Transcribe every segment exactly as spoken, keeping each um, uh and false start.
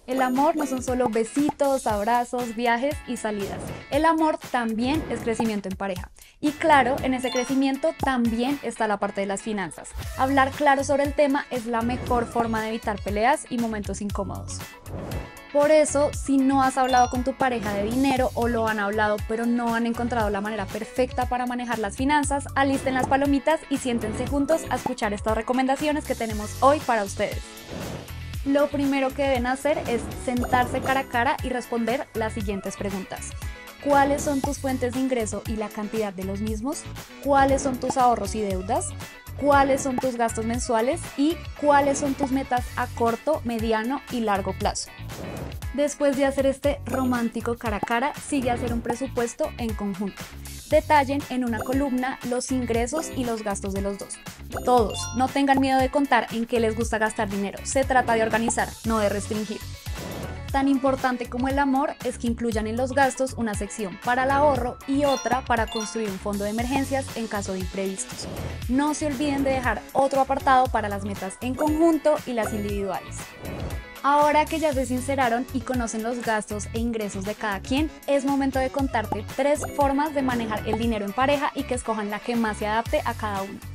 El amor no son solo besitos, abrazos, viajes y salidas. El amor también es crecimiento en pareja. Y claro, en ese crecimiento también está la parte de las finanzas. Hablar claro sobre el tema es la mejor forma de evitar peleas y momentos incómodos. Por eso, si no has hablado con tu pareja de dinero o lo han hablado pero no han encontrado la manera perfecta para manejar las finanzas, alisten las palomitas y siéntense juntos a escuchar estas recomendaciones que tenemos hoy para ustedes. Lo primero que deben hacer es sentarse cara a cara y responder las siguientes preguntas. ¿Cuáles son tus fuentes de ingreso y la cantidad de los mismos? ¿Cuáles son tus ahorros y deudas? ¿Cuáles son tus gastos mensuales? ¿Y cuáles son tus metas a corto, mediano y largo plazo? Después de hacer este romántico cara a cara, sigue a hacer un presupuesto en conjunto. Detallen en una columna los ingresos y los gastos de los dos. Todos, no tengan miedo de contar en qué les gusta gastar dinero. Se trata de organizar, no de restringir. Tan importante como el amor es que incluyan en los gastos una sección para el ahorro y otra para construir un fondo de emergencias en caso de imprevistos. No se olviden de dejar otro apartado para las metas en conjunto y las individuales. Ahora que ya se sinceraron y conocen los gastos e ingresos de cada quien, es momento de contarte tres formas de manejar el dinero en pareja y que escojan la que más se adapte a cada uno.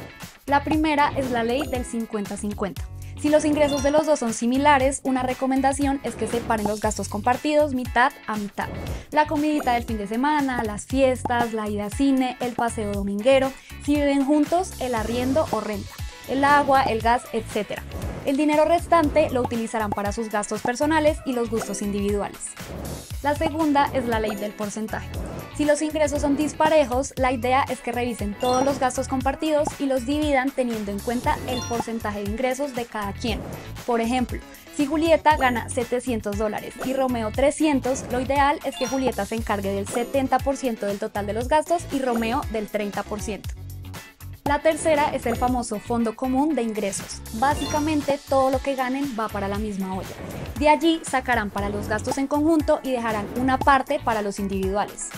La primera es la ley del cincuenta cincuenta. Si los ingresos de los dos son similares, una recomendación es que separen los gastos compartidos mitad a mitad. La comidita del fin de semana, las fiestas, la ida al cine, el paseo dominguero, si viven juntos, el arriendo o renta, el agua, el gas, etcétera. El dinero restante lo utilizarán para sus gastos personales y los gustos individuales. La segunda es la ley del porcentaje. Si los ingresos son disparejos, la idea es que revisen todos los gastos compartidos y los dividan teniendo en cuenta el porcentaje de ingresos de cada quien. Por ejemplo, si Julieta gana setecientos dólares y Romeo trescientos, lo ideal es que Julieta se encargue del setenta por ciento del total de los gastos y Romeo del treinta por ciento. La tercera es el famoso fondo común de ingresos. Básicamente todo lo que ganen va para la misma olla. De allí sacarán para los gastos en conjunto y dejarán una parte para los individuales.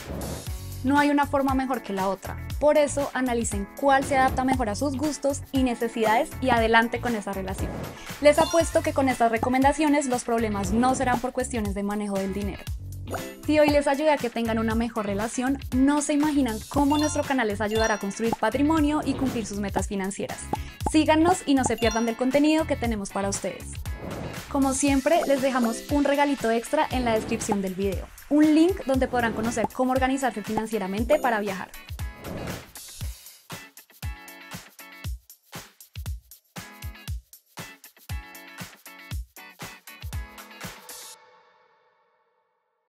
No hay una forma mejor que la otra. Por eso analicen cuál se adapta mejor a sus gustos y necesidades y adelante con esa relación. Les apuesto que con estas recomendaciones los problemas no serán por cuestiones de manejo del dinero. Si hoy les ayuda a que tengan una mejor relación, no se imaginan cómo nuestro canal les ayudará a construir patrimonio y cumplir sus metas financieras. Síganos y no se pierdan del contenido que tenemos para ustedes. Como siempre, les dejamos un regalito extra en la descripción del video, un link donde podrán conocer cómo organizarse financieramente para viajar.